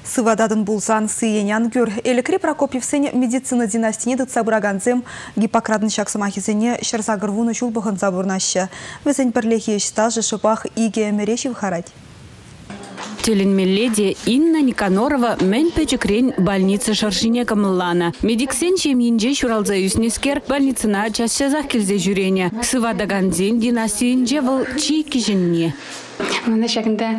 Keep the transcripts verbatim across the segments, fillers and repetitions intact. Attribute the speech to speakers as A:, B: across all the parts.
A: Сывададын булсан сыенян гөр. Элекре Прокопьевсен медицина династине дык сабыраганцем Гиппократын шаксымахизене шырзагырвуны чулбығын забурнашы. Візен бірлехе штал жышыпах иге мереші вхарать.
B: Теленмелледе Инна Никанорова мен печекрень больницы Шаршине Камыллана. Медиксен чеминже шуралза юснескер больницына часчазах келзе жүрене. Сывадаганзен династиинже выл чи кижинне.
C: Мына шагында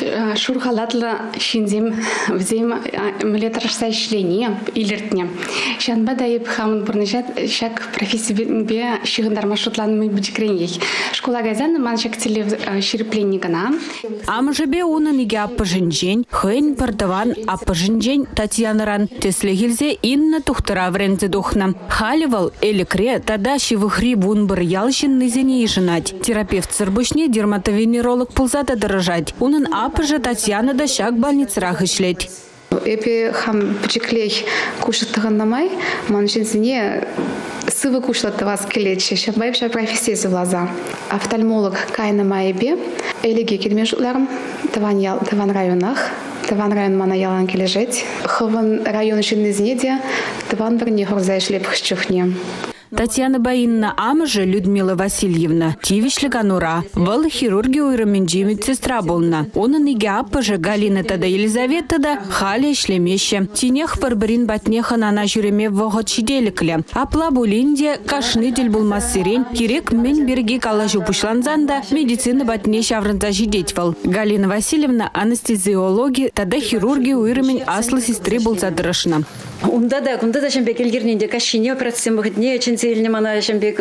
C: шурхалатлы шинзем взем млетрашса ишление илертне. Шанба дайып хамын бурнышат шак профессия шигындар маршрутланмы бычкреней. Школа газаны ман шак теле ширпленникана.
B: Амжебе уны неге аппыжынжен, хын пардаван аппыжынжен Татьянаран теслегилзе Инна тухтыра врензе духна. Халивал элекре тада шивыхри бун бір ялшин нызене ижынать. Терапевт сырбышне дерматовенеролог пулзата дорожать. Унын апыжы Татьяна да шак больницарах ишлет.
C: Эпи хам пчеклей кушать намай, манжинзине сывы кушать вас келече. Шабай вся профессия завлаза. Офтальмолог кайна майбе, элеги кельмежларм, таван ял, таван районах. Таван район мана ялан кележет. Хован район шиннезнеде, таван верне хорзайшлеп хщухне.
B: Татьяна Баинна амыжы Людмила Васильевна тивишліга нура. Вал хирургия уйрымінжі медсестра болна. Оның неге апыжы Галина тада Елизавета да хали шлемеше. Тинех парбарин батнехан ана жүреме вғыт шиделіклі. Апла булинде кашны дел болмас сирен. Керек мен берге кала жупышланзанда медицина батне шаврынза жидетвал. Галина Васильевна анестезиологи тада хирургия уйрымін аслы сестры болса дырышна.
D: Унда да, унда да шамбек елгерненде кашине операция мыгдне чензельне мана шамбек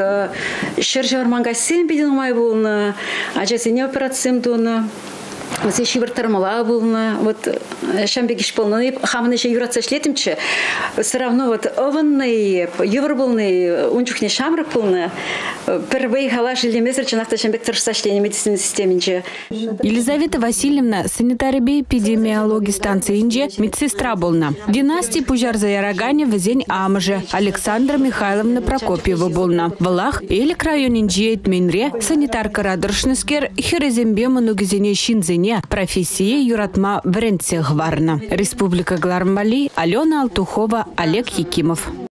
D: шержар мангасем бидин май булна, ажасене операция мдуна. Вот здесь шибертармала булна, вот шамбек ишполны, хамны ще юратся шлетимче. Все равно вот ованный, ювербулный, унчухне шамрак булна. Первый халаш или месяц чанахта шамбек торшсашление медицинной системинче.
B: Елизавета Васильевна санитария эпидемиологии станции инже медсестра болна. Династия пужар за ярагане в день амже. Александра Михайловна Прокопьева болна. Валах или крайон инже этменре санитарка радыршнескер херезембе манугизене шинзене профессии юратма вренцех варна. Республика Глармбали, Алена Алтухова, Олег Якимов.